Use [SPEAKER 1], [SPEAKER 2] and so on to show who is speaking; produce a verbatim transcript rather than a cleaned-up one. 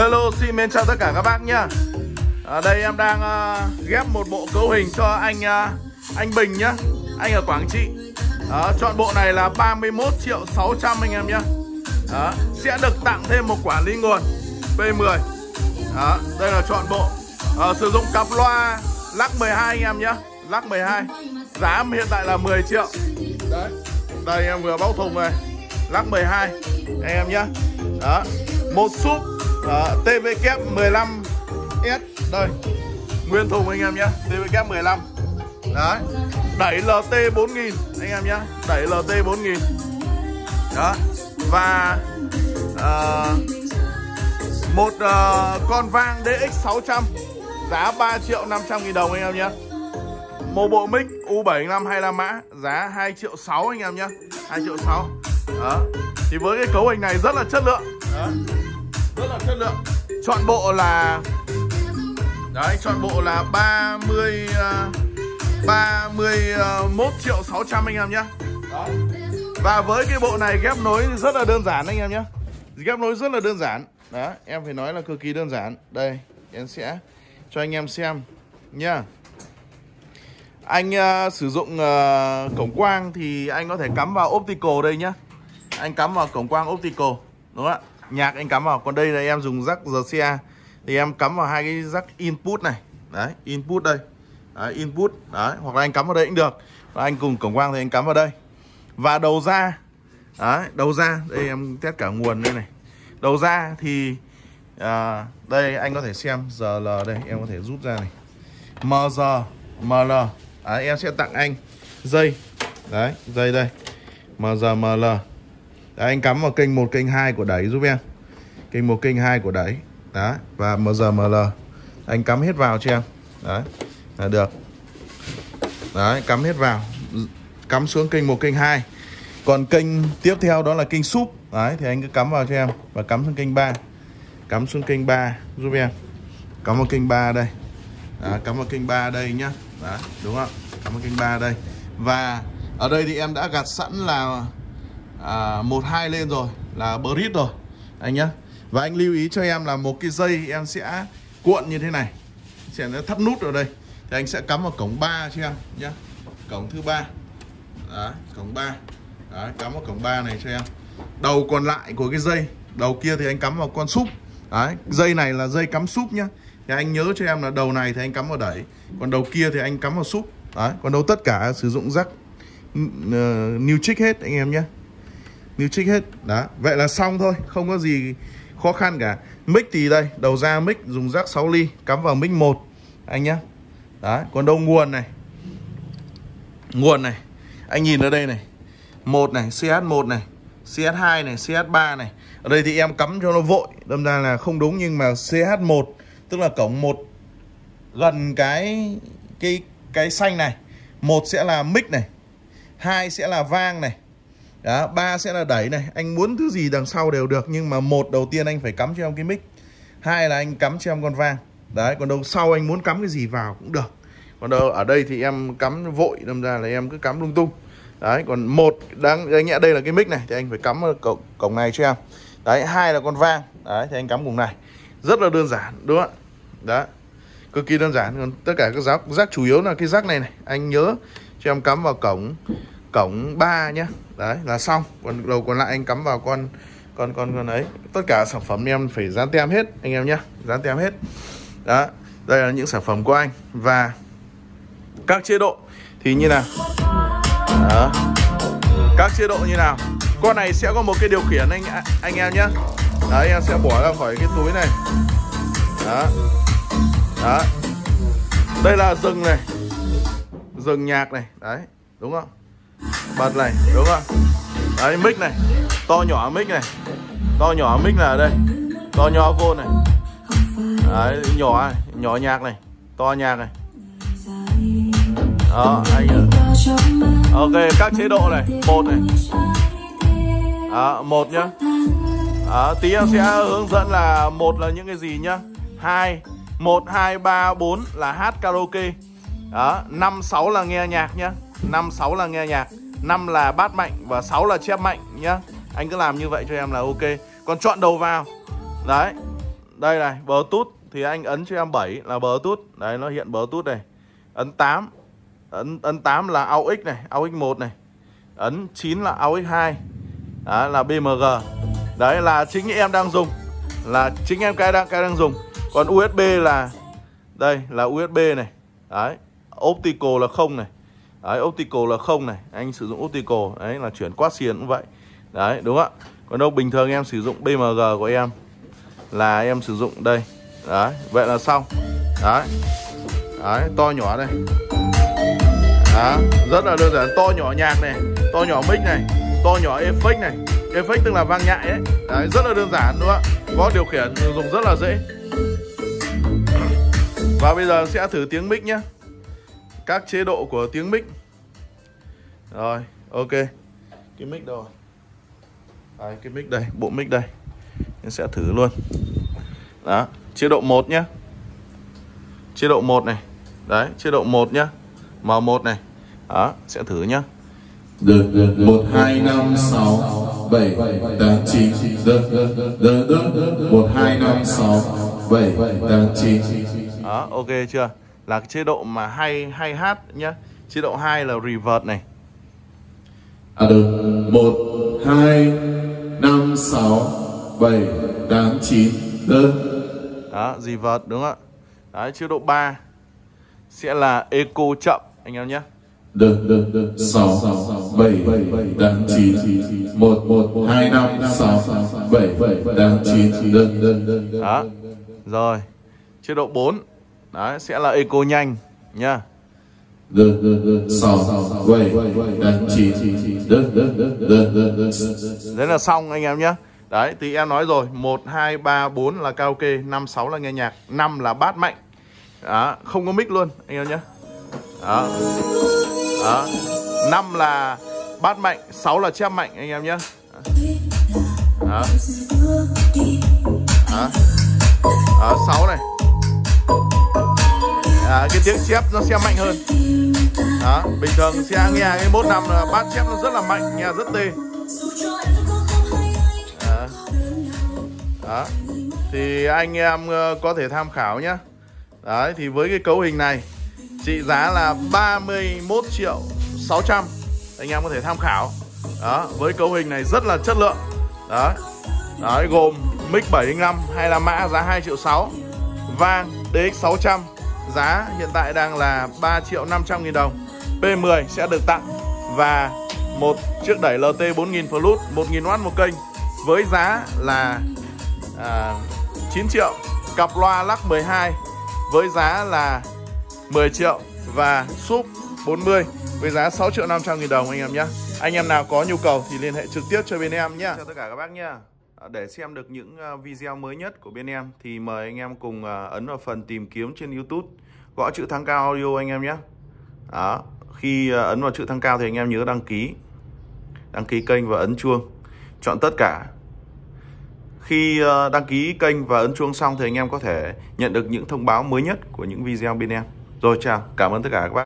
[SPEAKER 1] Hello, xin mến chào tất cả các bác nhá. Ở đây em đang uh, ghép một bộ cấu hình cho anh uh, anh Bình nhá. Anh ở Quảng Trị. Đó, chọn bộ này là ba mươi mốt triệu sáu trăm anh em nhá. Đó, sẽ được tặng thêm một quản lý nguồn P mười. Đó, đây là chọn bộ. uh, Sử dụng cặp loa lắc mười hai anh em nhá. Lắc mười hai. Giá hiện tại là mười triệu. Đấy, đây em vừa bóc thùng này. Lắc mười hai anh em nhá. Đó, một súp uh, T V kép mười lăm S. Đây, nguyên thùng anh em nhá. T V kép mười lăm. Đấy, đẩy L T bốn nghìn anh em nhá. Đẩy L T bốn nghìn. Đó, và uh, một uh, con vang D X sáu trăm. Giá ba triệu năm trăm nghìn đồng anh em nhá. Một bộ mic U bảy năm hai lăm mã. Giá hai triệu sáu anh em nhá. Hai triệu sáu. Đó, thì với cái cấu hình này rất là chất lượng. Đó, rất là chất lượng. Chọn bộ là đấy, chọn bộ là ba mươi ba mươi mốt triệu sáu trăm anh em nhé. Đó. Và với cái bộ này ghép nối rất là đơn giản anh em nhé. Ghép nối rất là đơn giản. Đó, em phải nói là cực kỳ đơn giản. Đây, em sẽ cho anh em xem nhá. Anh uh, sử dụng uh, cổng quang thì anh có thể cắm vào optical đây nhá. Anh cắm vào cổng quang optical, đúng không ạ? Nhạc anh cắm vào. Còn đây là em dùng jack rờ xê a thì em cắm vào hai cái jack input này. Đấy, input đây. Đấy, input. Đấy, hoặc là anh cắm vào đây cũng được. Và anh cùng cổng quang thì anh cắm vào đây. Và đầu ra. Đấy, đầu ra. Đây em test cả nguồn đây này. Đầu ra thì à, đây anh có thể xem giê lờ đây. Em có thể rút ra này. em giê, em lờ. Đấy, em sẽ tặng anh dây. Đấy, dây đây. em giê, em lờ. Đấy, anh cắm vào kênh một, kênh hai của đẩy giúp em. Kênh một, kênh hai của đẩy. Đó, và em giê, em lờ. Anh cắm hết vào cho em. Đấy, là được. Đấy, cắm hết vào. Cắm xuống kênh một, kênh hai. Còn kênh tiếp theo đó là kênh súp. Đấy, thì anh cứ cắm vào cho em. Và cắm xuống kênh ba. Cắm xuống kênh ba giúp em. Cắm vào kênh ba đây. Đó, cắm vào kênh ba đây nhá. Đó, đúng không? Cắm vào kênh ba đây. Và ở đây thì em đã gạt sẵn là à, một hai lên rồi, là bridge rồi anh nhá. Và anh lưu ý cho em là một cái dây em sẽ cuộn như thế này, sẽ thắt nút ở đây. Thì anh sẽ cắm vào cổng ba cho em nhá. Cổng thứ ba. Đấy, cổng ba. Đấy, cắm vào cổng ba này cho em. Đầu còn lại của cái dây, đầu kia thì anh cắm vào con súp. Đấy, dây này là dây cắm súp nhá. Thì anh nhớ cho em là đầu này thì anh cắm vào đẩy, còn đầu kia thì anh cắm vào súp. Đấy, còn đâu tất cả sử dụng jack uh, new trick hết anh em nhé. New trick hết. Đó, vậy là xong thôi, không có gì khó khăn cả. Mic thì đây, đầu ra mic dùng jack sáu ly, cắm vào mic một anh nhé. Đấy, còn đâu nguồn này. Nguồn này, anh nhìn ở đây này. Một này, C H một này, C H hai này, C H ba này. Ở đây thì em cắm cho nó vội, đâm ra là không đúng, nhưng mà C H một tức là cổng một gần cái cái cái xanh này. Một sẽ là mic này, hai sẽ là vang này. Đó, ba sẽ là đẩy này. Anh muốn thứ gì đằng sau đều được, nhưng mà một đầu tiên anh phải cắm cho em cái mic, hai là anh cắm cho em con vang. Đấy, còn đâu sau anh muốn cắm cái gì vào cũng được. Còn đâu ở đây thì em cắm vội, đâm ra là em cứ cắm lung tung. Đấy, còn một đang anh nhẽ đây là cái mic này thì anh phải cắm ở cổng, cổng này cho em. Đấy, hai là con vang. Đấy, thì anh cắm cùng này. Rất là đơn giản, đúng không ạ? Đó, cực kỳ đơn giản. Còn tất cả các rác, rác chủ yếu là cái rác này này, anh nhớ cho em cắm vào cổng cổng ba nhá. Đấy là xong. Còn đầu còn lại anh cắm vào con con con con ấy. Tất cả sản phẩm em phải dán tem hết anh em nhá, dán tem hết. Đó, đây là những sản phẩm của anh. Và các chế độ thì như nào? Đó, các chế độ như nào? Con này sẽ có một cái điều khiển anh anh em nhá. Đấy, em sẽ bỏ ra khỏi cái túi này. Đó. Đó. Đây là dừng này, dừng nhạc này. Đấy, đúng không? Bật này, đúng không? Đấy, mic này, to nhỏ mic này. To nhỏ mic là ở đây. To nhỏ vô này. Đấy, nhỏ này, nhỏ nhạc này, to nhạc này. Đó, anh. Ok, các chế độ này, một này. Đó, một nhá. Đó, tí em sẽ hướng dẫn là một là những cái gì nhá. Hai, một, hai, ba, bốn là hát karaoke. Đó, năm, sáu là nghe nhạc nhá. Năm, sáu là nghe nhạc. Năm là bát mạnh và sáu là chép mạnh nhá. Anh cứ làm như vậy cho em là ok. Còn chọn đầu vào. Đấy, Đây này, Bluetooth thì anh ấn cho em bảy là Bluetooth. Đấy, nó hiện Bluetooth này. Ấn tám. Ấn, ấn tám là a u ích này, a u ích một này. Ấn chín là a u ích hai. Đó là bê em giê. Đấy là chính em đang dùng. Là chính em cái đang cái đang dùng. Còn u ét bê là đây là u ét bê này. Đấy, optical là không này. Đấy, optical là không này. Anh sử dụng optical, đấy là chuyển quát xiên cũng vậy. Đấy, đúng ạ. Còn đâu bình thường em sử dụng bê em giê của em là em sử dụng đây. Đấy, vậy là xong. Đấy. Đấy, to nhỏ đây. Đó, rất là đơn giản, to nhỏ nhạc này, to nhỏ mic này, to nhỏ effect này. Effect tức là vang nhại ấy. Đấy, rất là đơn giản đúng không ạ? Có điều khiển dùng rất là dễ. Và bây giờ sẽ thử tiếng mic nhé. Các chế độ của tiếng mic. Rồi, ok. Cái mic đâu rồi? Đấy, cái mic đây, bộ mic đây. Mình sẽ thử luôn. Đó, chế độ một nhé. Chế độ một này. Đấy, chế độ một nhé. M một này. Đó, sẽ thử nhé.
[SPEAKER 2] Được, được, một, hai, năm, sáu, bảy, tám, chín. Được, được, được, được, một, hai, năm, sáu, bảy, tám, chín.
[SPEAKER 1] Đó, ok chưa? Là cái chế độ mà hay hay hát nhá. Chế độ hai là reverb này.
[SPEAKER 2] À được, một, hai, năm, sáu, bảy, tám, chín. Được.
[SPEAKER 1] Đó, reverb đúng không ạ? Đấy, chế độ ba sẽ là echo chậm anh em nhé.
[SPEAKER 2] Được, được, được, sáu, bảy, tám, chín. một, một, hai, năm, sáu, bảy, tám, chín. Được, được, được.
[SPEAKER 1] Đó. Rồi. Chế độ bốn đấy sẽ là echo nhanh nhá.
[SPEAKER 2] Được, được, được, sáu, bảy, tám, chín. Được, được, được, được, được.
[SPEAKER 1] Đấy là xong anh em nhé. Đấy, thì em nói rồi, một, hai, ba, bốn là karaoke, năm, sáu là nghe nhạc, năm là bass mạnh. Đó, không có mic luôn anh em nhé. Đó. Đó. năm là bass mạnh, sáu là chép mạnh anh em nhé. Đó. Đó. Đó, sáu này. À, cái tiếng chép nó sẽ mạnh hơn. Đó, bình thường sẽ nghe cái mốt năm là bass chép nó rất là mạnh, nghe rất tê. Đó. Đó. Thì anh em có thể tham khảo nhé. Đấy, thì với cái cấu hình này trị giá là ba mươi mốt triệu sáu trăm. Anh em có thể tham khảo. Đó, với cấu hình này rất là chất lượng. Đó. Đấy, gồm mic bảy đến năm, hai mươi lăm mã giá hai triệu sáu. Vang đê ích sáu trăm giá hiện tại đang là ba triệu năm trăm nghìn đồng. pê mười sẽ được tặng. Và một chiếc đẩy lờ tê bốn nghìn Plus một nghìn oát một kênh với giá là à, chín triệu. Cặp loa lắc mười hai với giá là mười triệu. Và súp bốn mươi với giá sáu triệu năm trăm nghìn đồng anh em nhé. Anh em nào có nhu cầu thì liên hệ trực tiếp cho bên em nhé. Chào tất cả các bác nhé. Để xem được những video mới nhất của bên em thì mời anh em cùng ấn vào phần tìm kiếm trên YouTube, gõ chữ Thăng Cao Audio anh em nhé. Đó, khi ấn vào chữ Thăng Cao thì anh em nhớ đăng ký đăng ký kênh và ấn chuông, chọn tất cả. Khi đăng ký kênh và ấn chuông xong thì anh em có thể nhận được những thông báo mới nhất của những video bên em. Rồi, chào, cảm ơn tất cả các bác.